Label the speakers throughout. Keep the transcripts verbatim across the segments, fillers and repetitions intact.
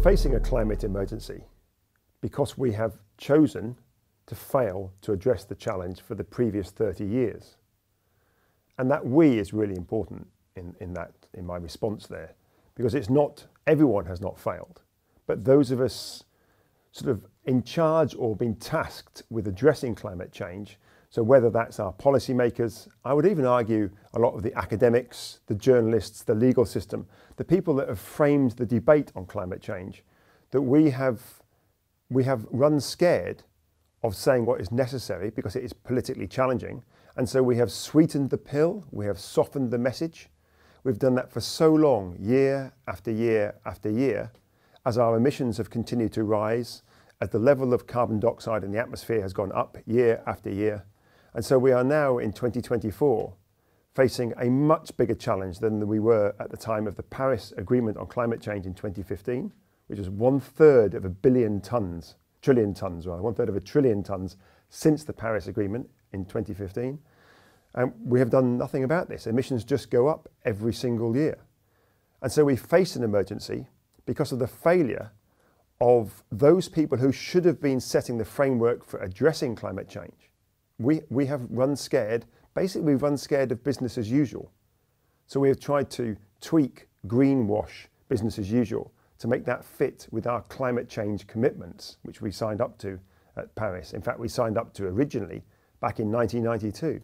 Speaker 1: facing a climate emergency because we have chosen to fail to address the challenge for the previous thirty years. And that we is really important in, in, that, in my response there, because it's not, everyone has not failed, but those of us sort of in charge or been tasked with addressing climate change, so whether that's our policymakers, I would even argue a lot of the academics, the journalists, the legal system, the people that have framed the debate on climate change, that we have, we have run scared of saying what is necessary because it is politically challenging. And so we have sweetened the pill, we have softened the message. We've done that for so long, year after year after year, as our emissions have continued to rise, as the level of carbon dioxide in the atmosphere has gone up year after year. And so we are now in twenty twenty-four facing a much bigger challenge than we were at the time of the Paris Agreement on Climate Change in twenty fifteen, which was one third of a billion tons, trillion tons rather, one third of a trillion tons since the Paris Agreement in twenty fifteen. And we have done nothing about this. Emissions just go up every single year. And so we face an emergency because of the failure of those people who should have been setting the framework for addressing climate change. We, we have run scared, basically we've run scared of business as usual. So we have tried to tweak, greenwash business as usual to make that fit with our climate change commitments, which we signed up to at Paris. In fact, we signed up to originally back in nineteen ninety-two.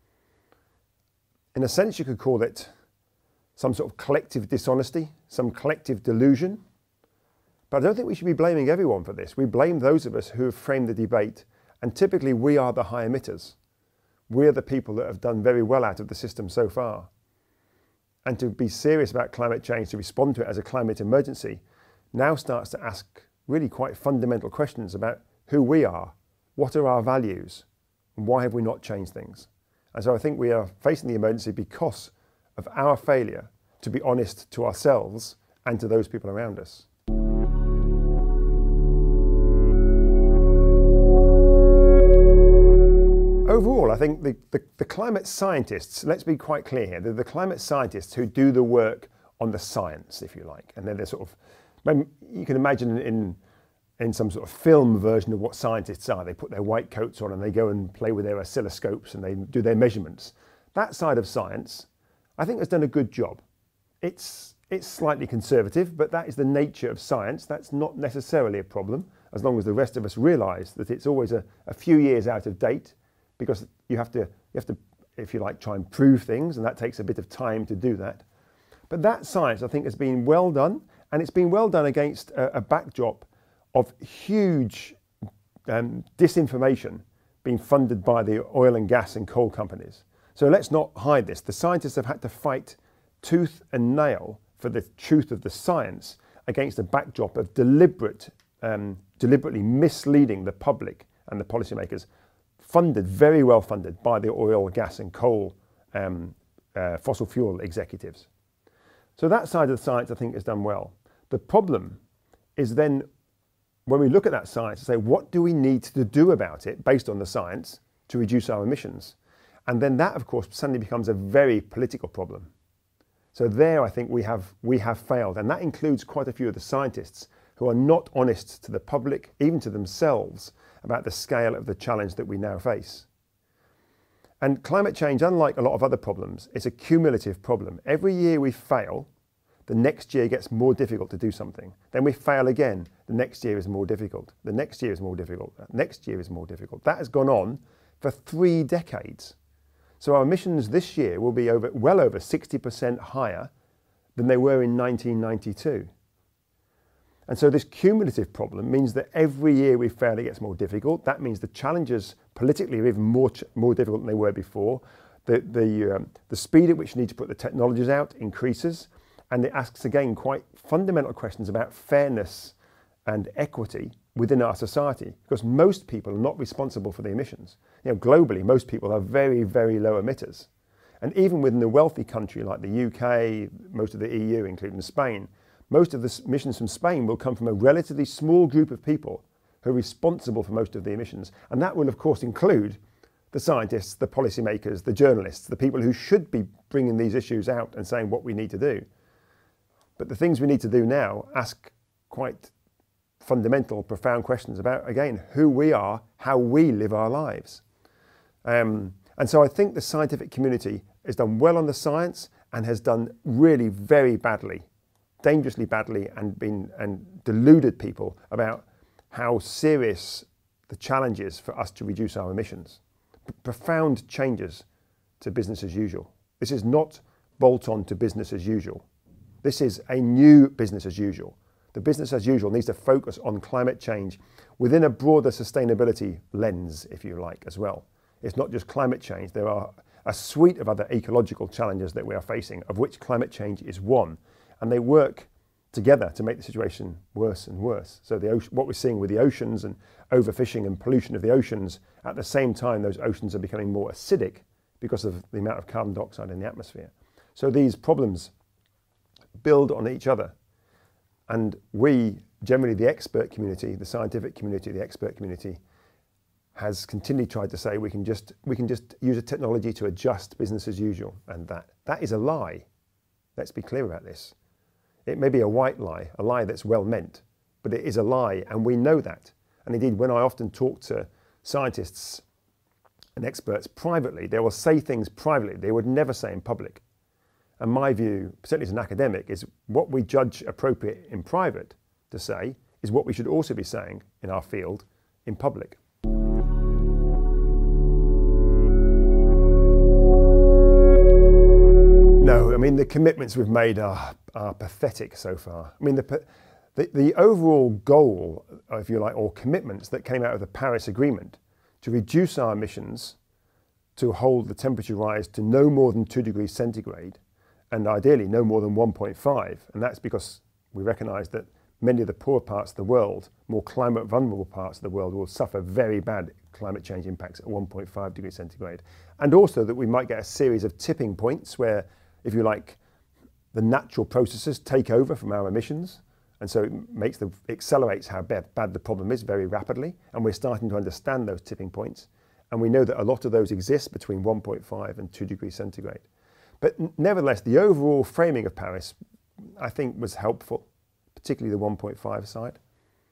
Speaker 1: In a sense, you could call it some sort of collective dishonesty, some collective delusion. But I don't think we should be blaming everyone for this. We blame those of us who have framed the debate, and typically we are the high emitters. We're the people that have done very well out of the system so far. And to be serious about climate change, to respond to it as a climate emergency, now starts to ask really quite fundamental questions about who we are, what are our values, and why have we not changed things? And so I think we are facing the emergency because of our failure to be honest to ourselves and to those people around us. Overall, I think the, the, the climate scientists, let's be quite clear here, they're the climate scientists who do the work on the science, if you like. And then they're sort of, you can imagine in, in some sort of film version of what scientists are. They put their white coats on and they go and play with their oscilloscopes and they do their measurements. That side of science, I think, has done a good job. It's, it's slightly conservative, but that is the nature of science. That's not necessarily a problem, as long as the rest of us realise that it's always a, a few years out of date, because you have to, you have to, if you like, try and prove things, and that takes a bit of time to do that. But that science, I think, has been well done, and it's been well done against a, a backdrop of huge um, disinformation being funded by the oil and gas and coal companies. So let's not hide this. The scientists have had to fight tooth and nail for the truth of the science against a backdrop of deliberate, um, deliberately misleading the public and the policymakers, funded, very well funded by the oil, gas and coal um, uh, fossil fuel executives. So that side of the science, I think, is done well. The problem is then when we look at that science and say, what do we need to do about it based on the science to reduce our emissions? And then that, of course, suddenly becomes a very political problem. So there, I think we have, we have failed. And that includes quite a few of the scientists who are not honest to the public, even to themselves, about the scale of the challenge that we now face. And climate change, unlike a lot of other problems, is a cumulative problem. Every year we fail, the next year gets more difficult to do something. Then we fail again. The next year is more difficult. The next year is more difficult. The next year is more difficult. That has gone on for three decades. So our emissions this year will be over, well over sixty percent higher than they were in nineteen ninety-two. And so this cumulative problem means that every year we fail, it gets more difficult. That means the challenges politically are even more, more difficult than they were before. The, the, um, the speed at which you need to put the technologies out increases. And it asks, again, quite fundamental questions about fairness and equity within our society, because most people are not responsible for the emissions. You know, globally, most people are very, very low emitters. And even within a wealthy country like the U K, most of the E U, including Spain, most of the emissions from Spain will come from a relatively small group of people who are responsible for most of the emissions. And that will, of course, include the scientists, the policymakers, the journalists, the people who should be bringing these issues out and saying what we need to do. But the things we need to do now ask quite fundamental, profound questions about, again, who we are, how we live our lives. Um, and so I think the scientific community has done well on the science and has done really very badly, dangerously badly, and been and deluded people about how serious the challenge is for us to reduce our emissions. P- profound changes to business as usual. This is not bolt on to business as usual. This is a new business as usual. The business as usual needs to focus on climate change within a broader sustainability lens, if you like, as well. It's not just climate change. There are a suite of other ecological challenges that we are facing, of which climate change is one. And they work together to make the situation worse and worse. So the ocean, what we're seeing with the oceans and overfishing and pollution of the oceans, at the same time, those oceans are becoming more acidic because of the amount of carbon dioxide in the atmosphere. So these problems build on each other. And we, generally the expert community, the scientific community, the expert community, has continually tried to say we can just we can just use a technology to adjust business as usual, and that that is a lie. Let's be clear about this. It may be a white lie, a lie that's well meant, but it is a lie, and we know that. And indeed, when I often talk to scientists and experts privately, they will say things privately they would never say in public. And my view, particularly as an academic, is what we judge appropriate in private to say is what we should also be saying in our field in public. No, I mean, the commitments we've made are, are pathetic so far. I mean, the, the, the overall goal, if you like, or commitments that came out of the Paris Agreement to reduce our emissions to hold the temperature rise to no more than two degrees centigrade, and ideally no more than one point five. And that's because we recognise that many of the poorer parts of the world, more climate vulnerable parts of the world, will suffer very bad climate change impacts at one point five degrees centigrade. And also that we might get a series of tipping points where, if you like, the natural processes take over from our emissions. And so it makes the, accelerates how bad, bad the problem is very rapidly. And we're starting to understand those tipping points. And we know that a lot of those exist between one point five and two degrees centigrade. But nevertheless, the overall framing of Paris, I think, was helpful, particularly the one point five side.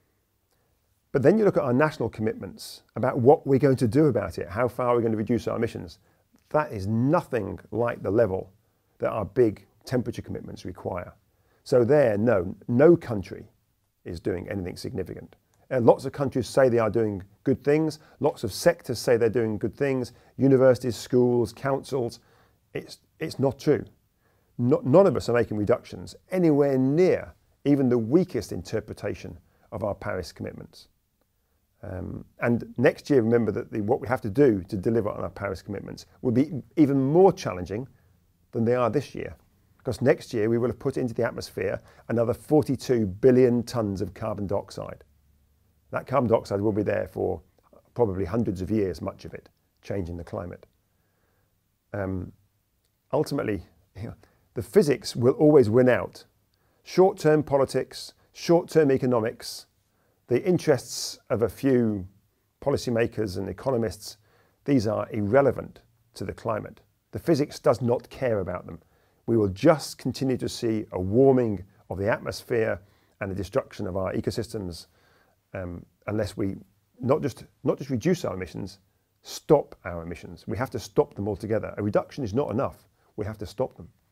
Speaker 1: But then you look at our national commitments about what we're going to do about it, how far we're going to reduce our emissions. That is nothing like the level that our big temperature commitments require. So there, no, no country is doing anything significant. And lots of countries say they are doing good things. Lots of sectors say they're doing good things. Universities, schools, councils. It's, it's not true. Not, none of us are making reductions anywhere near even the weakest interpretation of our Paris commitments. Um, and next year, remember that the, what we have to do to deliver on our Paris commitments will be even more challenging than they are this year. Because next year we will have put into the atmosphere another forty-two billion tonnes of carbon dioxide. That carbon dioxide will be there for probably hundreds of years, much of it, changing the climate. Um, ultimately, you know, the physics will always win out. Short-term politics, short-term economics, the interests of a few policymakers and economists, these are irrelevant to the climate. The physics does not care about them. We will just continue to see a warming of the atmosphere and the destruction of our ecosystems um, unless we not just, not just reduce our emissions, stop our emissions. We have to stop them altogether. A reduction is not enough. We have to stop them.